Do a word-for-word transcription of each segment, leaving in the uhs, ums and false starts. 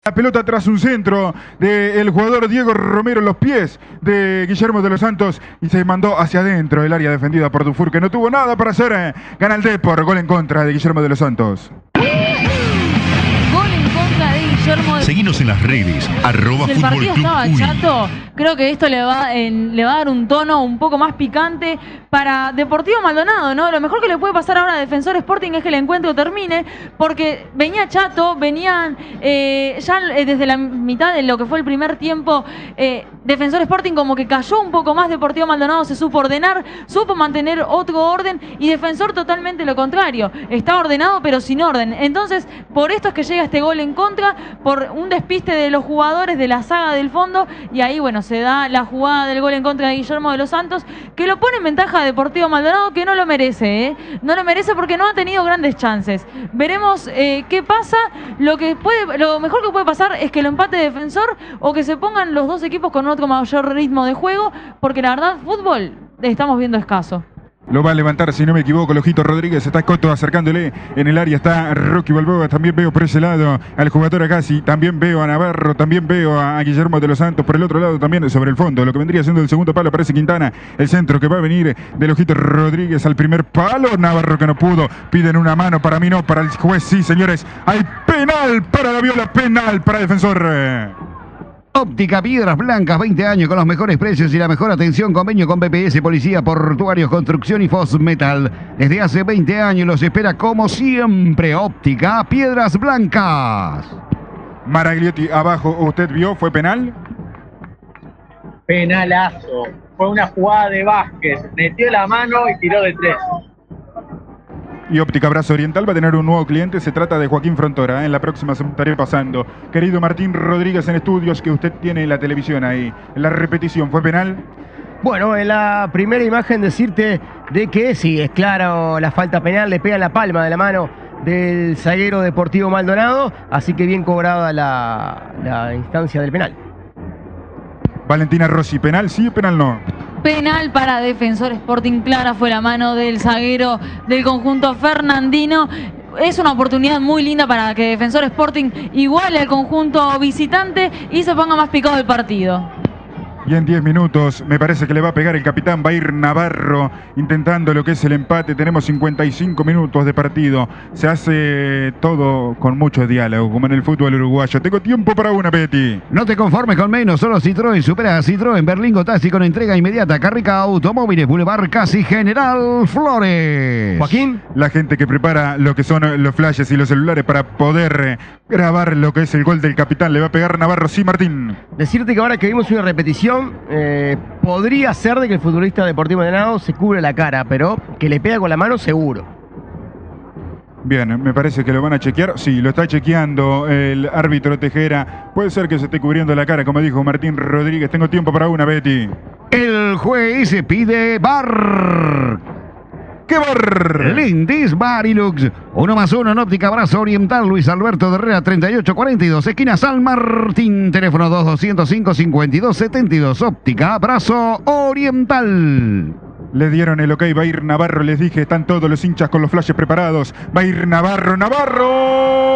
La pelota tras un centro del jugador Diego Romero en los pies de Guillermo de los Santos y se mandó hacia adentro el área defendida por Dufour, que no tuvo nada para hacer. Gana el Depor, gol en contra de Guillermo de los Santos. Gol en contra de Guillermo de... Seguinos en las redes, arroba Si el partido estaba chato, creo que esto le va, en, le va a dar un tono un poco más picante para Deportivo Maldonado, ¿no? Lo mejor que le puede pasar ahora a Defensor Sporting es que el encuentro termine, porque venía chato, venían eh, ya eh, desde la mitad de lo que fue el primer tiempo, eh, Defensor Sporting como que cayó un poco más, Deportivo Maldonado se supo ordenar, supo mantener otro orden y Defensor totalmente lo contrario, está ordenado pero sin orden. Entonces, por esto es que llega este gol en contra, por un despiste de los jugadores de la saga del fondo y ahí, bueno, se da la jugada del gol en contra de Guillermo de los Santos, que lo pone en ventaja a Deportivo Maldonado, que no lo merece, ¿eh? No lo merece porque no ha tenido grandes chances. Veremos eh, qué pasa. Lo que puede, lo mejor que puede pasar es que lo empate Defensor o que se pongan los dos equipos con otro mayor ritmo de juego, porque la verdad, fútbol estamos viendo escaso. Lo va a levantar, si no me equivoco, Lojito Rodríguez. Está Coto acercándole. En el área está Rocky Balboa. También veo por ese lado al jugador Agassi. También veo a Navarro. También veo a Guillermo de los Santos. Por el otro lado también sobre el fondo. Lo que vendría siendo el segundo palo aparece Quintana. El centro que va a venir de Lojito Rodríguez al primer palo. Navarro que no pudo. Piden una mano. Para mí no. Para el juez sí, señores. Hay penal para la Viola. Penal para Defensor. Óptica Piedras Blancas, veinte años con los mejores precios y la mejor atención. Convenio con B P S, Policía, Portuarios, Construcción y Fosmetal. Desde hace veinte años los espera como siempre. Óptica Piedras Blancas. Maragliotti abajo, ¿usted vio? ¿Fue penal? Penalazo. Fue una jugada de Vázquez. Metió la mano y tiró de tres. Y Óptica Brazo Oriental va a tener un nuevo cliente. Se trata de Joaquín Frontora. En la próxima se estaré pasando. Querido Martín Rodríguez en estudios, que usted tiene en la televisión ahí. En la repetición, ¿fue penal? Bueno, en la primera imagen decirte de que sí, es claro la falta penal. Le pega en la palma de la mano del zaguero Deportivo Maldonado. Así que bien cobrada la, la instancia del penal. Valentina Rossi, ¿penal sí o penal no? Penal para Defensor Sporting, clara fue la mano del zaguero del conjunto fernandino. Es una oportunidad muy linda para que Defensor Sporting iguale al conjunto visitante y se ponga más picado el partido. Y en diez minutos me parece que le va a pegar el capitán. Va a ir Navarro intentando lo que es el empate. Tenemos cincuenta y cinco minutos de partido. Se hace todo con mucho diálogo, como en el fútbol uruguayo. Tengo tiempo para una, Betty. No te conformes con menos, solo Citroën. Supera a Citroën Berlingo Taxi con entrega inmediata. Carrica Automóviles, Boulevard Casi General Flores. Joaquín. La gente que prepara lo que son los flashes y los celulares para poder grabar lo que es el gol del capitán. Le va a pegar Navarro, sí, Martín. Decirte que ahora que vimos una repetición, Eh, podría ser de que el futbolista Deportivo Maldonado se cubre la cara, pero que le pega con la mano seguro. Bien, me parece que lo van a chequear. Sí, lo está chequeando el árbitro Tejera. Puede ser que se esté cubriendo la cara, como dijo Martín Rodríguez. Tengo tiempo para una, Betty. El juez pide bar. ¡Qué bar! Lindis Barilux. Uno más uno en Óptica Brazo Oriental. Luis Alberto de Herrera, treinta y ocho cuarenta y dos. Esquina San Martín. Teléfono dos doscientos cinco, cincuenta y dos setenta y dos. Óptica Brazo Oriental. Le dieron el ok, va a ir Navarro. Les dije, están todos los hinchas con los flashes preparados. Va a ir Navarro, Navarro.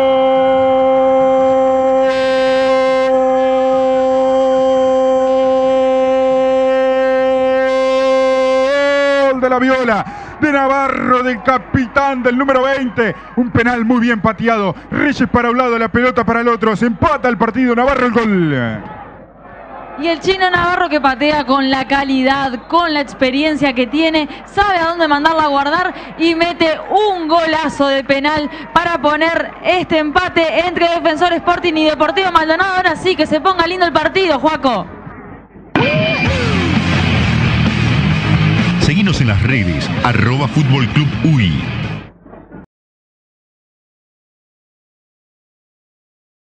De la Viola, de Navarro, del capitán, del número veinte. Un penal muy bien pateado. Reyes para un lado, la pelota para el otro. Se empata el partido. Navarro el gol. Y el chino Navarro que patea con la calidad, con la experiencia que tiene, sabe a dónde mandarla a guardar y mete un golazo de penal para poner este empate entre Defensor Sporting y Deportivo Maldonado. Ahora sí, que se ponga lindo el partido, Joaco. Seguinos en las redes, arroba Fútbol Club U I.